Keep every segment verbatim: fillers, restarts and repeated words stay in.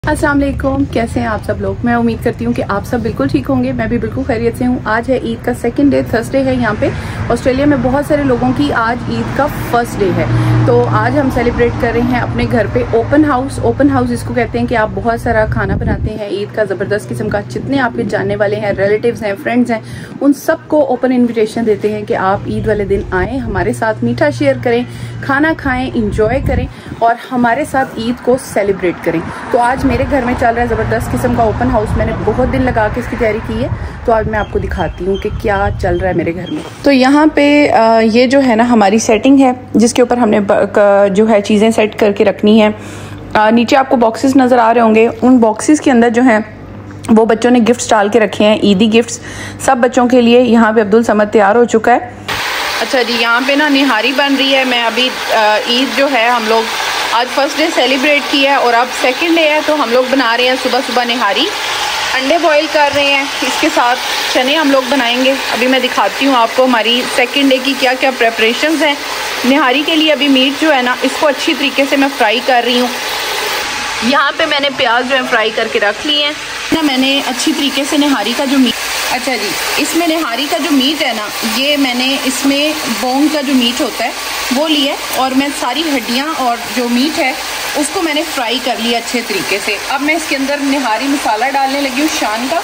अस्सलाम वालेकुम, कैसे हैं आप सब लोग। मैं उम्मीद करती हूँ कि आप सब बिल्कुल ठीक होंगे। मैं भी बिल्कुल खैरियत से हूँ। आज है ईद का सेकंड डे, थर्सडे है। यहाँ पे ऑस्ट्रेलिया में बहुत सारे लोगों की आज ईद का फर्स्ट डे है। तो आज हम सेलिब्रेट कर रहे हैं अपने घर पे ओपन हाउस। ओपन हाउस इसको कहते हैं कि आप बहुत सारा खाना बनाते हैं ईद का, ज़बरदस्त किस्म का। जितने आपके जानने वाले हैं, रिलेटिव्स हैं, फ्रेंड्स हैं, उन सबको ओपन इन्विटेशन देते हैं कि आप ईद वाले दिन आएँ, हमारे साथ मीठा शेयर करें, खाना खाएँ, इंजॉय करें और हमारे साथ ईद को सेलिब्रेट करें। तो आज मेरे घर में चल रहा है ज़बरदस्त किस्म का ओपन हाउस। मैंने बहुत दिन लगा के इसकी तैयारी की है, तो आज मैं आपको दिखाती हूँ कि क्या चल रहा है मेरे घर में। तो यहाँ पे ये जो है ना हमारी सेटिंग है, जिसके ऊपर हमने जो है चीज़ें सेट करके रखनी है। नीचे आपको बॉक्सेस नज़र आ रहे होंगे। उन बॉक्सेस के अंदर जो है वो बच्चों ने गिफ्ट्स डाल के रखे हैं, ईदी गिफ्ट्स सब बच्चों के लिए। यहाँ पे अब्दुल समद तैयार हो चुका है। अच्छा जी, यहाँ पे ना निहारी बन रही है। मैं अभी ईद जो है हम लोग आज फर्स्ट डे सेलिब्रेट किया है और अब सेकंड डे है, तो हम लोग बना रहे हैं सुबह सुबह निहारी। अंडे बॉईल कर रहे हैं, इसके साथ चने हम लोग बनाएंगे। अभी मैं दिखाती हूँ आपको हमारी सेकंड डे की क्या क्या प्रेपरेशंस हैं निहारी के लिए। अभी मीट जो है ना, इसको अच्छी तरीके से मैं फ्राई कर रही हूँ। यहाँ पे मैंने प्याज जो है फ्राई करके रख लिए हैं ना। मैंने अच्छी तरीके से निहारी का जो मीट, अच्छा जी, इसमें निहारी का जो मीट है ना, ये मैंने इसमें बोन का जो मीट होता है वो लिया और मैं सारी हड्डियाँ और जो मीट है उसको मैंने फ्राई कर लिया अच्छे तरीके से। अब मैं इसके अंदर निहारी मसाला डालने लगी हूँ शान का,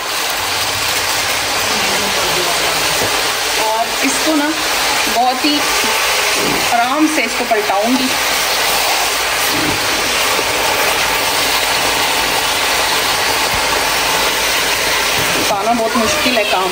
और इसको ना बहुत ही आराम से इसको पलटाऊंगी। पकाना बहुत मुश्किल है काम।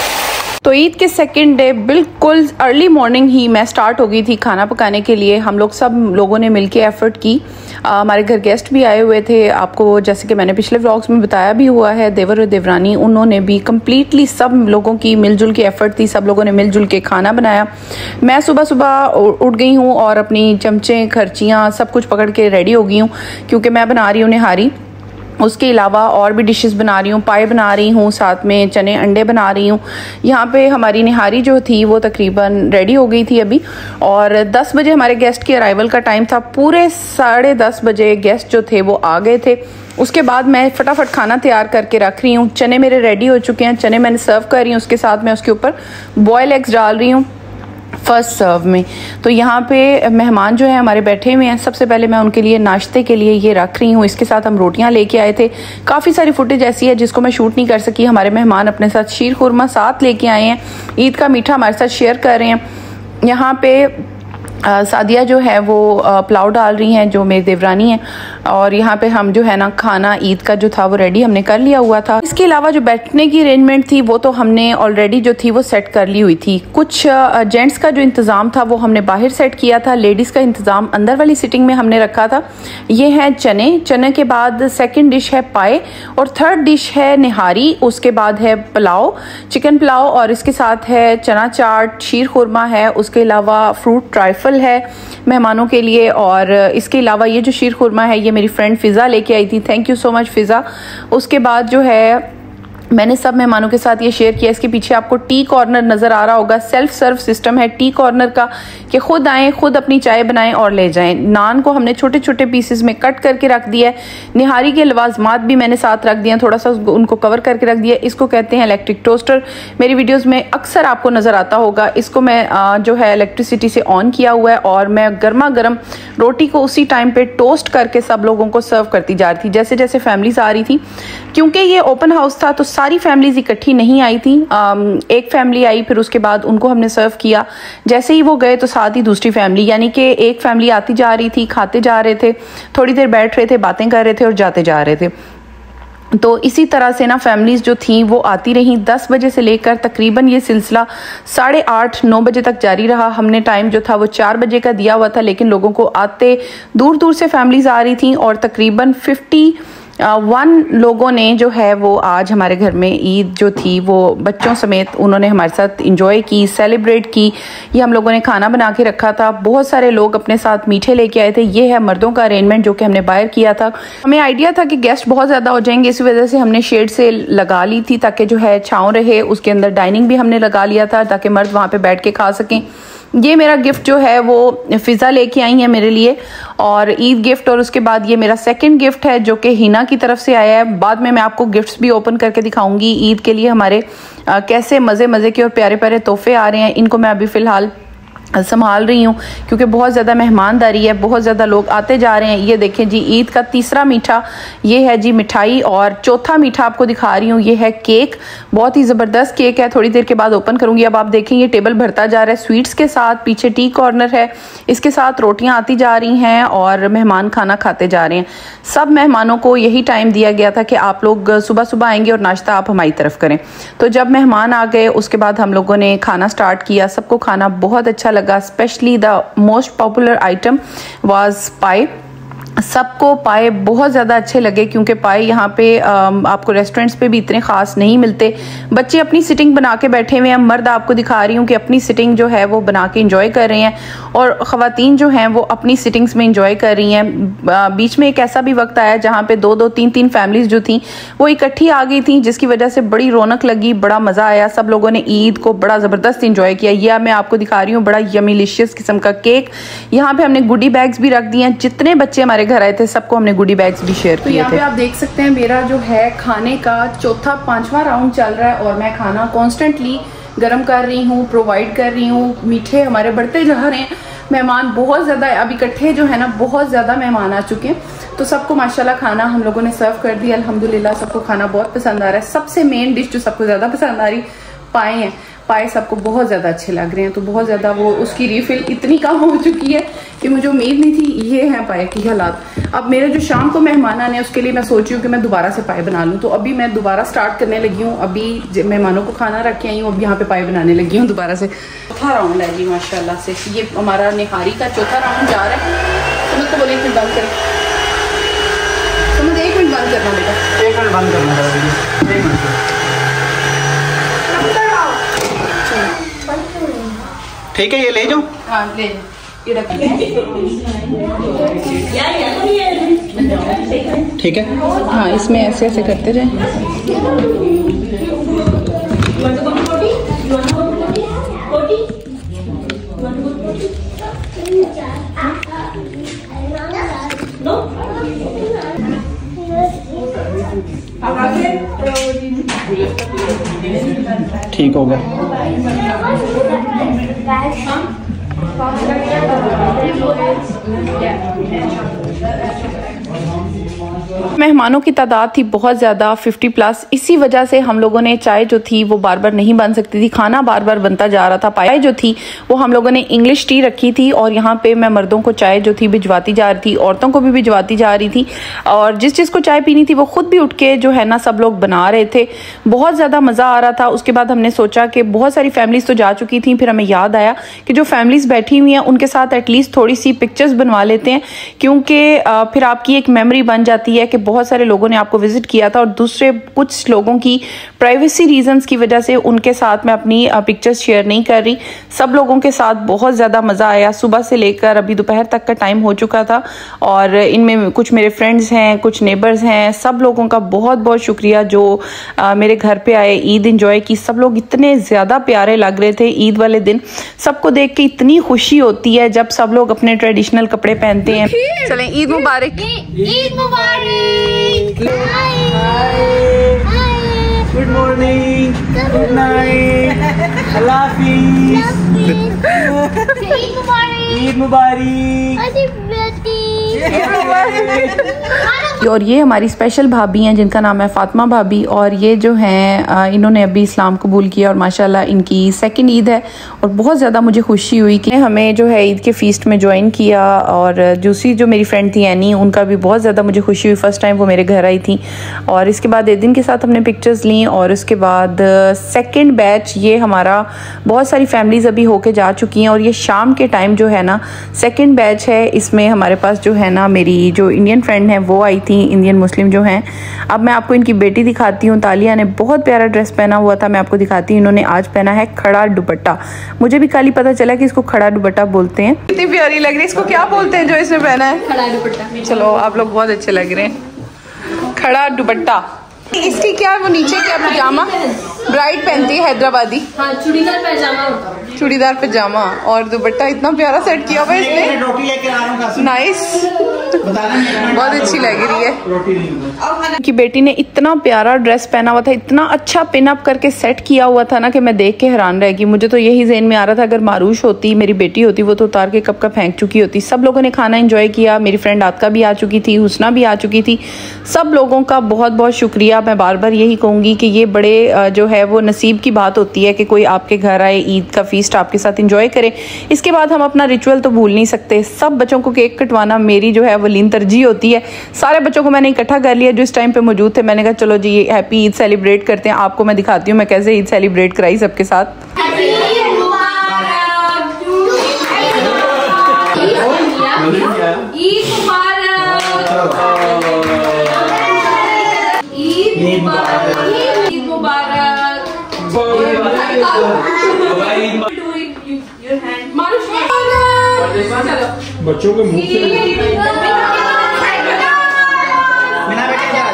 तो ईद के सेकंड डे बिल्कुल अर्ली मॉर्निंग ही मैं स्टार्ट हो गई थी खाना पकाने के लिए। हम लोग सब लोगों ने मिलके एफर्ट की। आ, हमारे घर गेस्ट भी आए हुए थे, आपको जैसे कि मैंने पिछले व्लॉग्स में बताया भी हुआ है। देवर और देवरानी, उन्होंने भी कम्प्लीटली सब लोगों की मिलजुल के एफर्ट थी। सब लोगों ने मिलजुल के खाना बनाया। मैं सुबह सुबह उठ गई हूँ और अपनी चमचे, खर्चियाँ सब कुछ पकड़ के रेडी हो गई हूँ, क्योंकि मैं बना रही हूँ निहारी। उसके अलावा और भी डिशेस बना रही हूँ, पाए बना रही हूँ, साथ में चने अंडे बना रही हूँ। यहाँ पे हमारी निहारी जो थी वो तकरीबन रेडी हो गई थी अभी, और दस बजे हमारे गेस्ट की अराइवल का टाइम था। पूरे साढ़े दस बजे गेस्ट जो थे वो आ गए थे। उसके बाद मैं फटाफट खाना तैयार करके रख रही हूँ। चने मेरे रेडी हो चुके हैं, चने मैंने सर्व कर रही हूँ। उसके साथ मैं उसके ऊपर बॉयल एग्स डाल रही हूँ फर्स्ट सर्व में। तो यहाँ पे मेहमान जो है हमारे बैठे हुए हैं। सबसे पहले मैं उनके लिए नाश्ते के लिए ये रख रही हूँ। इसके साथ हम रोटियाँ लेके आए थे। काफ़ी सारी फुटेज ऐसी है जिसको मैं शूट नहीं कर सकी। हमारे मेहमान अपने साथ शीर खुरमा साथ लेके आए हैं, ईद का मीठा हमारे साथ शेयर कर रहे हैं। यहाँ पे आ, सादिया जो है वो पुलाव डाल रही हैं, जो मेरी देवरानी है। और यहाँ पे हम जो है ना खाना ईद का जो था वो रेडी हमने कर लिया हुआ था। इसके अलावा जो बैठने की अरेंजमेंट थी वो तो हमने ऑलरेडी जो थी वो सेट कर ली हुई थी। कुछ जेंट्स का जो इंतज़ाम था वो हमने बाहर सेट किया था, लेडीज़ का इंतज़ाम अंदर वाली सिटिंग में हमने रखा था। ये हैं चने, चने के बाद सेकेंड डिश है पाए और थर्ड डिश है निहारी। उसके बाद है पुलाव, चिकन पुलाव, और इसके साथ है चना चाट, शीर खुरमा है। उसके अलावा फ्रूट ट्राइफल है मेहमानों के लिए। और इसके अलावा ये जो शीर खुरमा है ये मेरी फ्रेंड फ़िज़ा लेके आई थी। Thank you so much Fiza. उसके बाद जो है मैंने सब मेहमानों के साथ ये शेयर किया। इसके पीछे आपको टी कॉर्नर नज़र आ रहा होगा। सेल्फ सर्व सिस्टम है टी कॉर्नर का, कि खुद आएँ, खुद अपनी चाय बनाएं और ले जाएं। नान को हमने छोटे छोटे पीसेस में कट करके रख दिया है। निहारी के लवाजमात भी मैंने साथ रख दिए, थोड़ा सा उनको कवर करके रख दिया। इसको कहते हैं इलेक्ट्रिक टोस्टर। मेरी वीडियोज़ में अक्सर आपको नज़र आता होगा। इसको मैं जो है इलेक्ट्रिसिटी से ऑन किया हुआ है और मैं गर्मा गर्म रोटी को उसी टाइम पर टोस्ट करके सब लोगों को सर्व करती जा रही थी। जैसे जैसे फैमिलीज आ रही थी, क्योंकि ये ओपन हाउस था तो सारी फैमिलीज इकट्ठी नहीं आई थी। एक फैमिली आई, फिर उसके बाद उनको हमने सर्व किया। जैसे ही वो गए तो साथ ही दूसरी फैमिली, यानी कि एक फैमिली आती जा रही थी, खाते जा रहे थे, थोड़ी देर बैठ रहे थे, बातें कर रहे थे और जाते जा रहे थे। तो इसी तरह से ना फैमिलीज़ जो थी वो आती रहीं। दस बजे से लेकर तकरीबन ये सिलसिला साढ़े आठ नौ बजे तक जारी रहा। हमने टाइम जो था वो चार बजे का दिया हुआ था, लेकिन लोगों को आते दूर दूर से फैमिलीज़ आ रही थी और तकरीबन फिफ्टी वन लोगों ने जो है वो आज हमारे घर में ईद जो थी वो बच्चों समेत उन्होंने हमारे साथ इंजॉय की, सेलिब्रेट की। ये हम लोगों ने खाना बना के रखा था। बहुत सारे लोग अपने साथ मीठे लेके आए थे। ये है मर्दों का अरेंजमेंट जो कि हमने बाहर किया था। हमें आइडिया था कि गेस्ट बहुत ज़्यादा हो जाएंगे, इसी वजह से हमने शेड से लगा ली थी ताकि जो है छाँव रहे। उसके अंदर डाइनिंग भी हमने लगा लिया था ताकि मर्द वहाँ पर बैठ के खा सकें। ये मेरा गिफ्ट जो है वो फिज़ा लेके आई है मेरे लिए, और ईद गिफ्ट, और उसके बाद ये मेरा सेकंड गिफ्ट है जो कि हिना की तरफ से आया है। बाद में मैं आपको गिफ्ट्स भी ओपन करके दिखाऊंगी। ईद के लिए हमारे आ, कैसे मज़े मज़े के और प्यारे प्यारे तोहफे आ रहे हैं, इनको मैं अभी फ़िलहाल संभाल रही हूँ क्योंकि बहुत ज़्यादा मेहमानदारी है, बहुत ज़्यादा लोग आते जा रहे हैं। ये देखें जी, ईद का तीसरा मीठा ये है जी मिठाई, और चौथा मीठा आपको दिखा रही हूँ, ये है केक। बहुत ही ज़बरदस्त केक है, थोड़ी देर के बाद ओपन करूँगी। अब आप देखें ये टेबल भरता जा रहा है स्वीट्स के साथ, पीछे टी कॉर्नर है, इसके साथ रोटियाँ आती जा रही हैं और मेहमान खाना खाते जा रहे हैं। सब मेहमानों को यही टाइम दिया गया था कि आप लोग सुबह सुबह आएंगे और नाश्ता आप हमारी तरफ करें। तो जब मेहमान आ गए उसके बाद हम लोगों ने खाना स्टार्ट किया। सबको खाना बहुत अच्छा लगा, specially the most popular item was paye. सबको पाए बहुत ज़्यादा अच्छे लगे क्योंकि पाए यहाँ पे आपको रेस्टोरेंट्स पे भी इतने ख़ास नहीं मिलते। बच्चे अपनी सिटिंग बना के बैठे हुए हैं, मर्द आपको दिखा रही हूँ कि अपनी सिटिंग जो है वो बना के इंजॉय कर रहे हैं, और ख़वातीन जो हैं वो अपनी सिटिंग्स में इंजॉय कर रही हैं। बीच में एक ऐसा भी वक्त आया जहाँ पे दो दो तीन तीन फैमिलीज़ जो थी वो इकट्ठी आ गई थी, जिसकी वजह से बड़ी रौनक लगी, बड़ा मज़ा आया। सब लोगों ने ईद को बड़ा ज़बरदस्त इंजॉय किया। यह मैं आपको दिखा रही हूँ बड़ा यमीलिशियस किस्म का केक। यहाँ पे हमने गुडी बैग्स भी रख दिए हैं, जितने बच्चे हमारे घर आए थे सबको हमने गुडी बैग्स भी शेयर किए थे। यहाँ पे आप देख सकते हैं मेरा जो है खाने का चौथा पांचवा राउंड चल रहा है, और मैं खाना कॉन्स्टेंटली गर्म कर रही हूँ, प्रोवाइड कर रही हूँ। मीठे हमारे बढ़ते जा रहे हैं, मेहमान बहुत ज़्यादा अब इकट्ठे जो है ना, बहुत ज़्यादा मेहमान आ चुके हैं। तो सबको माशाल्लाह खाना हम लोगों ने सर्व कर दिया अल्हम्दुलिल्लाह। सबको खाना बहुत पसंद आ रहा है। सबसे मेन डिश जो सबको ज़्यादा पसंद आ रही पाए हैं, पाए सबको बहुत ज़्यादा अच्छे लग रहे हैं। तो बहुत ज़्यादा वो उसकी रीफिल इतनी कम हो चुकी है कि मुझे उम्मीद नहीं थी। ये है पाए की हालात। अब मेरे जो शाम को मेहमान आने उसके लिए मैं सोच रही हूँ कि मैं दोबारा से पाए बना लूँ। तो अभी मैं दोबारा स्टार्ट करने लगी हूँ। अभी मेहमानों को खाना रख के आई हूँ, अब यहाँ पे पाए बनाने लगी हूँ दोबारा से। चौथा राउंड है जी माशाल्लाह से, ये हमारा निहारी का चौथा राउंड जा रहा है। तो मुझको बोले एक मिनट बंद करें, तो मुझे एक मिनट बंद करना बेटा, एक मिनट बंद करना, एक मिनट। ठीक है, ये ले जाओ। हाँ ले ये रख। ठीक है, हाँ इसमें ऐसे ऐसे करते जाए। ठीक होगा। मेहमानों की तादाद थी बहुत ज़्यादा, फिफ्टी प्लस। इसी वजह से हम लोगों ने चाय जो थी वो बार बार नहीं बन सकती थी, खाना बार बार बनता जा रहा था। पाए जो थी वो हम लोगों ने इंग्लिश टी रखी थी, और यहाँ पे मैं मर्दों को चाय जो थी भिजवाती जा रही थी, औरतों को भी भिजवाती जा रही थी, और जिस जिसको चाय पीनी थी वो खुद भी उठ के जो है ना सब लोग बना रहे थे। बहुत ज़्यादा मज़ा आ रहा था। उसके बाद हमने सोचा कि बहुत सारी फैमिलीज़ तो जा चुकी थी, फिर हमें याद आया कि जो फैमिलीज़ बैठी हुई हैं उनके साथ एटलीस्ट थोड़ी सी पिक्चर्स बनवा लेते हैं, क्योंकि फिर आपकी एक मेमोरी बन जाती है कि बहुत सारे लोगों ने आपको विजिट किया था, और दूसरे कुछ लोगों की प्राइवेसी रीजंस की वजह से उनके साथ मैं अपनी पिक्चर्स शेयर नहीं कर रही। सब लोगों के साथ बहुत ज़्यादा मज़ा आया। सुबह से लेकर अभी दोपहर तक का टाइम हो चुका था, और इनमें कुछ मेरे फ्रेंड्स हैं, कुछ नेबर्स हैं। सब लोगों का बहुत बहुत शुक्रिया जो आ, मेरे घर पे आए, ईद इंजॉय की। सब लोग इतने ज़्यादा प्यारे लग रहे थे ईद वाले दिन। सबको देख के इतनी खुशी होती है जब सब लोग अपने ट्रेडिशनल कपड़े पहनते हैं। चलें, ईद मुबारक। ईद मुबारक। Good morning, good night, Allah हाफिज़। ईद मुबारक। ईद मुबारक। और ये हमारी स्पेशल भाभी हैं जिनका नाम है फातिमा भाभी, और ये जो हैं इन्होंने अभी इस्लाम कबूल किया, और माशाल्लाह इनकी सेकंड ईद है। और बहुत ज़्यादा मुझे खुशी हुई कि हमें जो है ईद के फीस्ट में ज्वाइन किया। और दूसरी जो मेरी फ्रेंड थी एनी, उनका भी बहुत ज़्यादा मुझे खुशी हुई। फ़र्स्ट टाइम वो मेरे घर आई थी, और इसके बाद एदिन के साथ हमने पिक्चर्स ली। और उसके बाद सेकेंड बैच ये हमारा बहुत सारी फैमिलीज़ अभी होके जा चुकी हैं, और ये शाम के टाइम जो है ना सेकेंड बैच है। इसमें हमारे पास जो है ना मेरी जो इंडियन फ्रेंड है वो आई थी, इंडियन मुस्लिम जो हैं। अब मैं आपको इनकी बेटी दिखाती हूँ। तालिया ने बहुत प्यारा ड्रेस पहना हुआ था, मैं आपको दिखाती हूँ। इन्होंने आज पहना है खड़ा दुपट्टा। मुझे भी कल ही पता चला कि इसको खड़ा दुपट्टा बोलते हैं। इतनी प्यारी लग रही है। इसको क्या बोलते हैं जो इसने पहना है? खड़ा दुपट्टा। चलो, आप लोग बहुत अच्छे लग रहे हैं। खड़ा दुपट्टा। इसकी क्या वो नीचे क्या पजामा ब्राइड पहनती है हैदराबादी? हाँ, चूड़ीदार पैजामा होता है। चूड़ीदार पजामा और दुपट्टा इतना प्यारा सेट किया हुआ है इसने। रोटी लेके आ रहा हूं। नाइस, बहुत अच्छी लग रही है। रोटी नहीं की बेटी ने इतना प्यारा ड्रेस पहना हुआ था, इतना अच्छा पिन अप करके सेट किया हुआ था ना कि मैं देख के हैरान रह गई। मुझे तो यही ज़हन में आ रहा था अगर मारूश होती, मेरी बेटी होती, वो तो उतार के कब का फेंक चुकी होती। सब लोगों ने खाना एंजॉय किया। मेरी फ्रेंड आतका भी आ चुकी थी, हुस्ना भी आ चुकी थी। सब लोगों का बहुत बहुत शुक्रिया। मैं बार बार यही कहूँगी कि ये बड़े जो है वो नसीब की बात होती है कि कोई आपके घर आए, ईद का फीस्ट आपके साथ इंजॉय करे। इसके बाद हम अपना रिचुअल तो भूल नहीं सकते। सब बच्चों को केक कटवाना मेरी जो है वलीन तरजीह होती है। सारे बच्चों को मैंने इकट्ठा कर लिया जो इस टाइम पे मौजूद थे। मैंने कहा चलो जी हैप्पी ईद सेलिब्रेट करते हैं। आपको मैं दिखाती हूँ मैं कैसे ईद सेलिब्रेट कराई सबके साथ। ईद मुबारक, ईद मुबारक। बच्चों के मुंह से बिना बैठे जा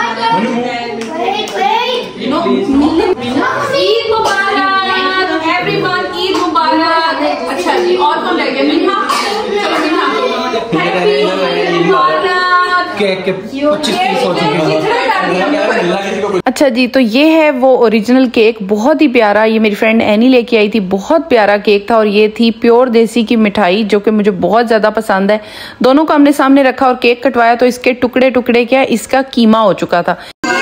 ईद मुबारक एवरीवन, ईद मुबारक। अच्छा जी, और कौन रह गया? मिन्हा, चलो मिन्हा, हैप्पी ईद मुबारक। केक के पच्चीस तीस हो चुके हैं। अच्छा जी, तो ये है वो ओरिजिनल केक, बहुत ही प्यारा। ये मेरी फ्रेंड एनी लेके आई थी, बहुत प्यारा केक था। और ये थी प्योर देसी की मिठाई जो कि मुझे बहुत ज़्यादा पसंद है। दोनों को हमने सामने रखा और केक कटवाया तो इसके टुकड़े टुकड़े क्या इसका कीमा हो चुका था।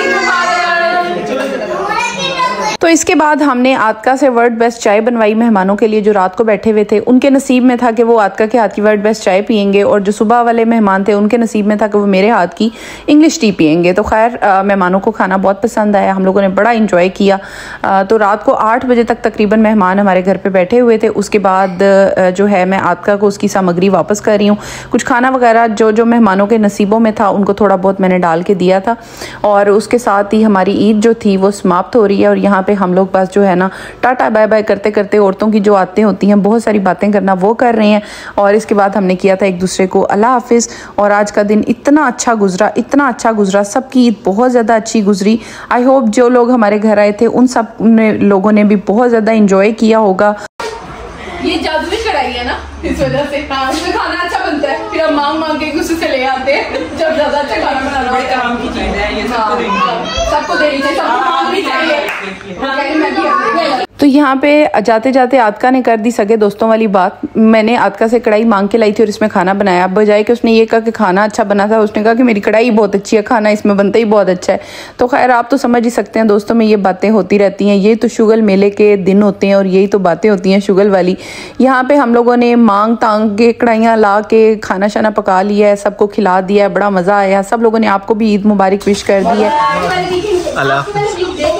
तो इसके बाद हमने आतका से वर्ल्ड बेस्ट चाय बनवाई मेहमानों के लिए जो रात को बैठे हुए थे। उनके नसीब में था कि वो आतका के हाथ की वर्ल्ड बेस्ट चाय पियेंगे और जो सुबह वाले मेहमान थे उनके नसीब में था कि वो मेरे हाथ की इंग्लिश टी पियेंगे। तो खैर मेहमानों को खाना बहुत पसंद आया, हम लोगों ने बड़ा इंजॉय किया। आ, तो रात को आठ बजे तक तकरीबन मेहमान हमारे घर पर बैठे हुए थे। उसके बाद जो है मैं आतका को उसकी सामग्री वापस कर रही हूँ। कुछ खाना वगैरह जो जो मेहमानों के नसीबों में था उनको थोड़ा बहुत मैंने डाल के दिया था। और उसके साथ ही हमारी ईद जो थी वो समाप्त हो रही है। और यहाँ पे हम लोग बस जो है ना टाटा बाय बाय करते करते औरतों की जो आदतें होती हैं बहुत सारी बातें करना वो कर रहे हैं। और इसके बाद हमने किया था एक दूसरे को अल्लाह हाफिज़। और आज का दिन इतना अच्छा गुजरा, इतना अच्छा गुजरा, सबकी ईद बहुत ज़्यादा अच्छी गुजरी। आई होप जो लोग हमारे घर आए थे उन सब ने लोगों ने भी बहुत ज़्यादा इंजॉय किया होगा। ये जादुई कढ़ाई है ना, इस वजह से हाँ, इसमें खाना अच्छा बनता है। फिर हम मांग मांग के किसी से ले आते हैं जब ज्यादा अच्छा खाना बनाना होता है। काम की चीज है ये, सबको देनी चाहिए, सबको देनी चाहिए, सबको मांगनी चाहिए। तो यहाँ पे जाते जाते आतका ने कर दी सगे दोस्तों वाली बात। मैंने आतका से कढ़ाई मांग के लाई थी और इसमें खाना बनाया। बजाय कि उसने ये कहा कि खाना अच्छा बना था, उसने कहा कि मेरी कढ़ाई बहुत अच्छी है, खाना इसमें बनता ही बहुत अच्छा है। तो खैर आप तो समझ ही सकते हैं दोस्तों में ये बातें होती रहती हैं। ये तो शुगल मेले के दिन होते हैं और यही तो बातें होती हैं शुगल वाली। यहाँ पे हम लोगों ने मांग तांग के कढ़ाइयाँ ला के खाना शाना पका लिया है, सबको खिला दिया है, बड़ा मज़ा आया। सब लोगों ने आपको भी ईद मुबारक विश कर दी है।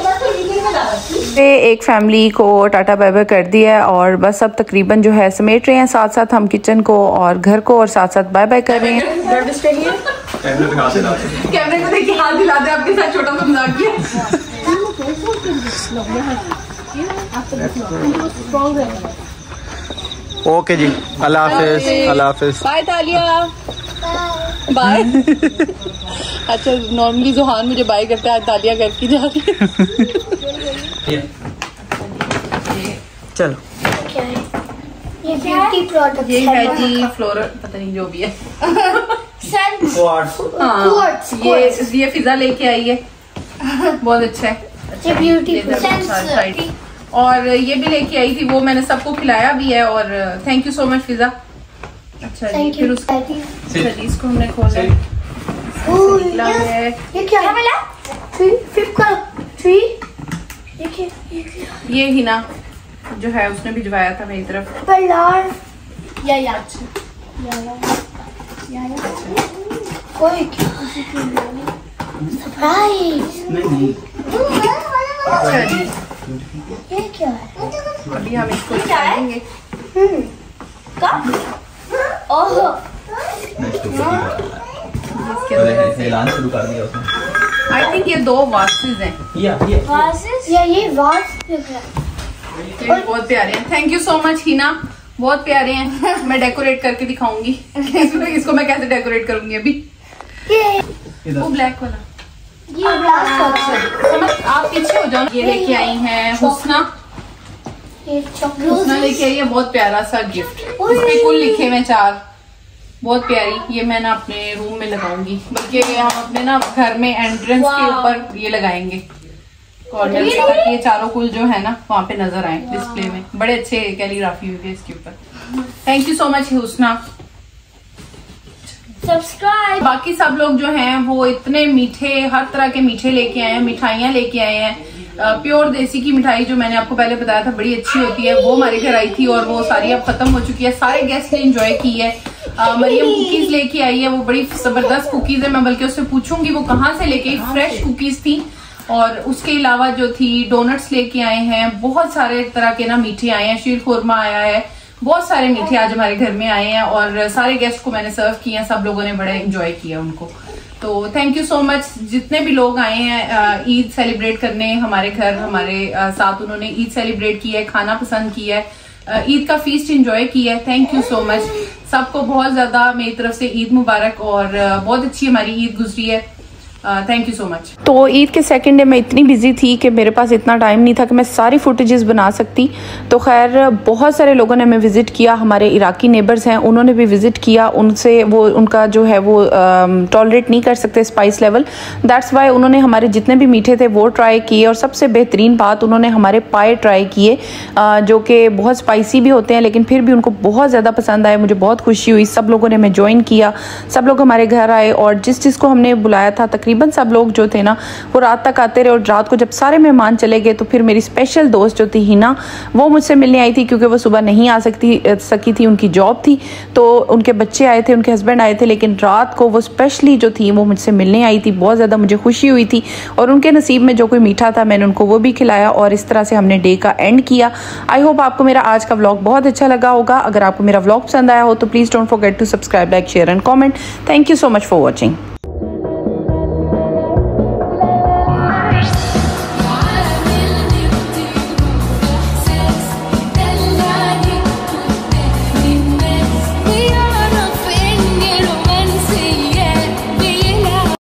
एक फैमिली को टाटा बाय बाय कर दिया है और बस अब तकरीबन जो है समेट रहे हैं साथ साथ हम किचन को और घर को और साथ साथ बाय बाय कर रहे हैं। कैमरे को देखिए हाथ हिला दे, आपके साथ छोटा सा मजाक किया। ओके जी, अल्लाह हाफिज, अल्लाह हाफिज। Bye Talia, bye. अच्छा नॉर्मली जोहान मुझे बाय करता है, तालिया करके जा रही है। चलो ये ब्यूटी प्रोडक्ट ये है जी फ्लोरल, पता नहीं जो भी है। क्वार्ट्ज, ये ये फिजा लेके आई है, बहुत अच्छा है। ये ब्यूटी प्रोडक्ट और ये भी लेके आई थी, वो मैंने सबको खिलाया भी है और thank you so much Fiza. अच्छा जी, फिर उसको अच्छा जी इसको हमने खोला है। ये क्या है? थ्री फिफ्थ का थ्री। ये क्या? ये ही ना जो है उसने भिजवाया था मेरी तरफ। पलार या या या या या कोई सरप्राइज नहीं। अच्छा जी ये क्या है? अभी हम इसको निकालेंगे। हम्म कब? ओह ऐलान शुरू कर दिया उसने। आई थिंक ये दो वासेस हैं। या ये वासेस या ये वास लग रहा है। ये बहुत प्यारे हैं, thank you so much Hina, बहुत प्यारे हैं। मैं डेकोरेट करके दिखाऊंगी इसको मैं कैसे डेकोरेट करूंगी अभी। ये वो ब्लैक वाला ये ब्लैक समझ, आप पीछे हो जाओ। ये लेके आई हैं हुस्ना, उसने लेके आई है बहुत प्यारा सा गिफ्ट, इसमें कुल लिखे हुए चार, बहुत प्यारी। ये मैं ना अपने रूम में लगाऊंगी, बल्कि हम अपने ना घर में एंट्रेंस के ऊपर ये लगाएंगे कॉर्नर पे, ताकि ये चारों कुल जो है ना वहाँ पे नजर आए डिस्प्ले में। बड़े अच्छे कैलीग्राफी हुई है इसके ऊपर। Thank you so much Husna. Subscribe. बाकी सब लोग जो हैं वो इतने मीठे, हर तरह के मीठे लेके आए हैं, मिठाइयाँ लेके आए हैं। प्योर देसी की मिठाई जो मैंने आपको पहले बताया था बड़ी अच्छी होती है, वो हमारे घर आई थी और वो सारी अब खत्म हो चुकी है। सारे गेस्ट ने एंजॉय की है। आ, मरियम कुकीज लेके आई है, वो बड़ी जबरदस्त कुकीज है। मैं बल्कि उससे पूछूंगी वो कहाँ से लेके आई, फ्रेश कुकीज थी। और उसके अलावा जो थी डोनट्स लेके आए हैं, बहुत सारे तरह के ना मीठे आए हैं, शीर खुरमा आया है, बहुत सारे मीठे आज हमारे घर में आए हैं और सारे गेस्ट को मैंने सर्व किए हैं। सब लोगों ने बड़ा एंजॉय किया उनको। तो थैंक यू सो मच जितने भी लोग आए हैं ईद सेलिब्रेट करने हमारे घर, हमारे साथ उन्होंने ईद सेलिब्रेट की है, खाना पसंद किया है, ईद का फीस्ट एंजॉय किया है। थैंक यू सो मच सबको, बहुत ज्यादा मेरी तरफ से ईद मुबारक और बहुत अच्छी हमारी ईद गुजरी है। Thank you so much. तो ईद के सेकंड डे मैं इतनी बिजी थी कि मेरे पास इतना टाइम नहीं था कि मैं सारी फुटेजेस बना सकती। तो खैर बहुत सारे लोगों ने हमें विजिट किया, हमारे इराकी नेबर्स हैं उन्होंने भी विजिट किया। उनसे वो उनका जो है वो टॉलरेट नहीं कर सकते स्पाइस लेवल, दैट्स वाई उन्होंने हमारे जितने भी मीठे थे वो ट्राई किए। और सबसे बेहतरीन बात, उन्होंने हमारे पाए ट्राई किए जो कि बहुत स्पाइसी भी होते हैं लेकिन फिर भी उनको बहुत ज़्यादा पसंद आए। मुझे बहुत खुशी हुई, सब लोगों ने हमें ज्वाइन किया, सब लोग हमारे घर आए और जिस जिसको हमने बुलाया था तकरीबन सब लोग जो थे ना वो रात तक आते रहे। और रात को जब सारे मेहमान चले गए तो फिर मेरी स्पेशल दोस्त जो थी हिना, वो मुझसे मिलने आई थी क्योंकि वो सुबह नहीं आ सकती सकी थी, उनकी जॉब थी। तो उनके बच्चे आए थे, उनके हस्बैंड आए थे, लेकिन रात को वो स्पेशली जो थी वो मुझसे मिलने आई थी। बहुत ज़्यादा मुझे खुशी हुई थी और उनके नसीब में जो कोई मीठा था मैंने उनको वो भी खिलाया और इस तरह से हमने डे का एंड किया। आई होप आपको मेरा आज का व्लॉग बहुत अच्छा लगा होगा। अगर आपको मेरा व्लॉग पसंद आया हो तो please don't forget to subscribe, like, share and comment. Thank you so much for watching.